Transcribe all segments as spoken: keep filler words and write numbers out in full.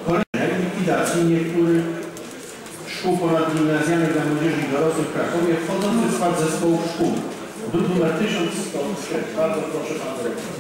Kolejne likwidacji niektórych szkół ponadgimnazjalnych dla młodzieży i dorosłych w Krakowie wchodzący w skład zespołów szkół. Druk numer tysiąc sto trzy. Bardzo proszę Pana Dyrektora.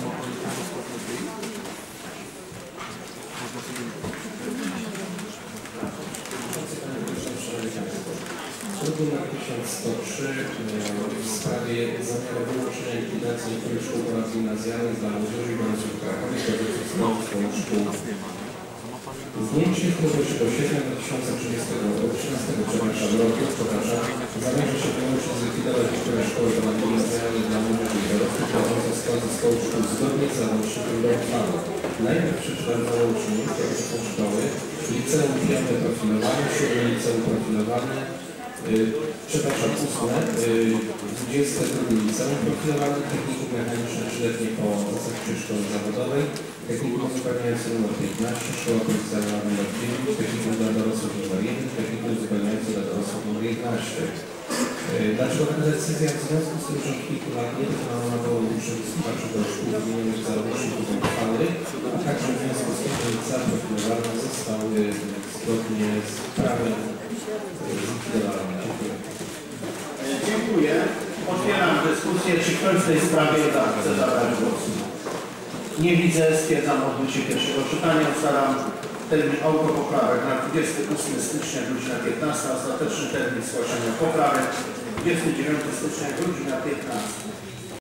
Druk numer tysiąc sto trzy w sprawie zamiaru wyłączenia likwidacji niektórych szkół ponadgimnazjalnych dla młodzieży i dorosłych w Krakowie do szkół. Z dniem trzydziestego sierpnia dwa tysiące trzynastego roku zamierza się wyłączyć zlikwidować niektóre szkoły ponadgimnazjalne dla młodzieży i dorosłych prowadzące w skład zespołu szkół zgodnie z załącznikiem do uchwały. Najpierw przeczytam załącznik, jakie są szkoły: liceum piąte profilowane, siódme liceum profilowane, yy, przepraszam, ósme, dwudzieste drugie liceum profilowane, technikum mechaniczne trzyletnie po zasadczej szkoły zawodowej, technikum uzupełniające numer piętnaście, szkoła podstawowa numer dziewięć, technikum dla dorosłych numer jeden, technikum uzupełniające dla dorosłych numer jedenaście. Dlaczego taka decyzja? W związku z tym, że od kilku lat nie dokonano uczniów słuchaczy do szkół wymienionych w załączniku do uchwały, a także w związku z tym, że licea profilowane zostały zgodnie z prawem zlikwidowane. Dziękuję. Dziękuję. Otwieram dyskusję. Czy ktoś w tej sprawie chce zabrać głos? Nie widzę. Stwierdzam odbycie pierwszego czytania. Ustalam termin autopoprawek na dwudziestego ósmego stycznia godzina piętnasta. Ostateczny termin zgłaszania poprawek dwudziestego dziewiątego stycznia godzina piętnasta.